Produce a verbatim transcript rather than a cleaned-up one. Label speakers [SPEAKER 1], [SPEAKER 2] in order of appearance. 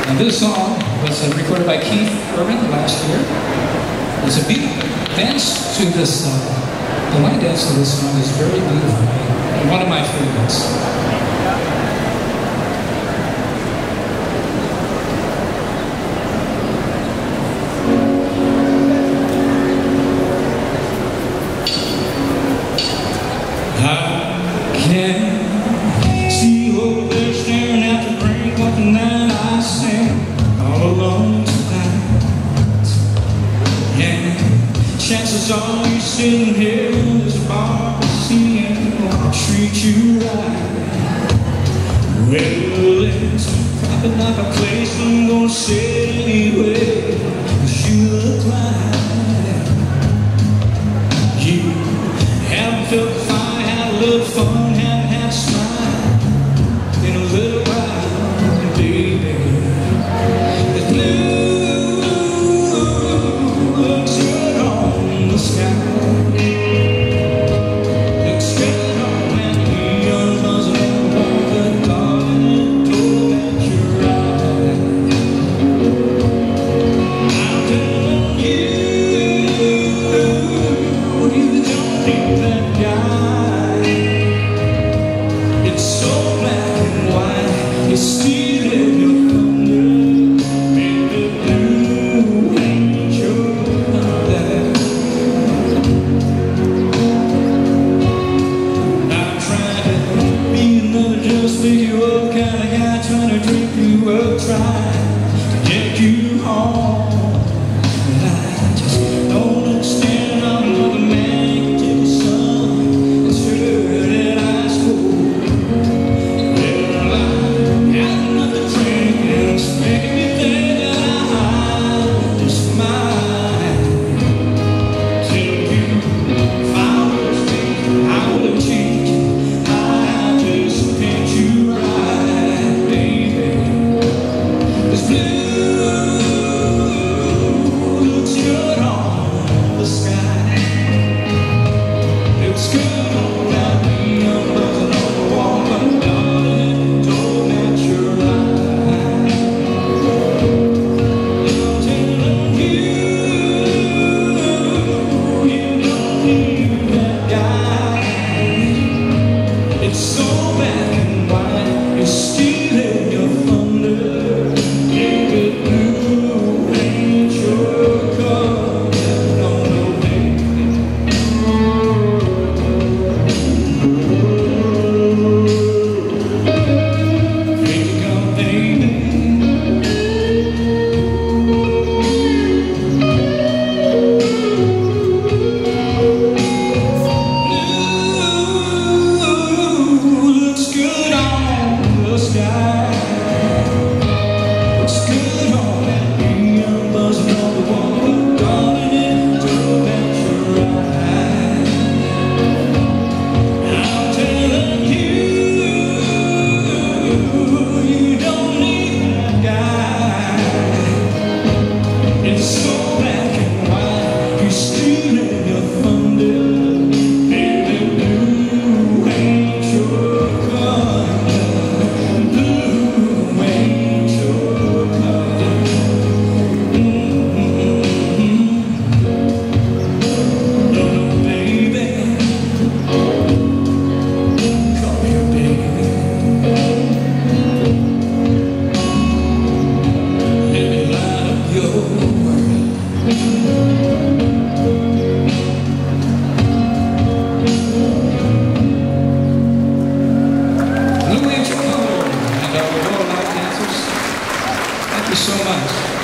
[SPEAKER 1] And this song was uh, recorded by Keith Urban last year. It's a beat dance to this, uh, the line dance to this song is very beautiful and one of my favorites. I can see you over there staring at the brink of the night I sing all alone tonight. Yeah, chances are you're sitting here in this bar seeing won't treat you right. Well, it's probably not a place I'm gonna sit anyway, 'cause you look like you haven't felt the fire, had a little fun, haven't had a smile in a little while, baby. The blue looks good on the sky. Looks good on that neon buzzing on the darling door that you're right. I'm telling you, you don't need that guy. It's so black and white, you're stealing your thunder, and the blue angel out there. I'm trying to be another just pick you up kind of guy, trying to drink you up, trying to get you home. But I just don't understand how another man can take a son and turn it ice cold. Well, I had another drink and it's making me think that I'm just mine. Till you, if I was me, I would change it. I just paint you right, baby. This blue looks good on the sky. Looks good on that neon buzzing on the wall, but darling, don't let your light. I'm telling you, you don't need that guy. It's so black and white, you're stealing your thunder. Baby blue angel coming on the way. Here you come, baby. Blue looks good on the sky. Looks good on that neon buzzing on the wall, but darling, don't let your right. I'm telling you, you don't need that guy. It's so black and white, you're stealing your thunder. Baby blue angel coming, blue angel coming. Mm-hmm. Oh, baby, come here, baby. Let me light up your world. Blue Angel Color and our Aloha Line Dancers, thank you so much.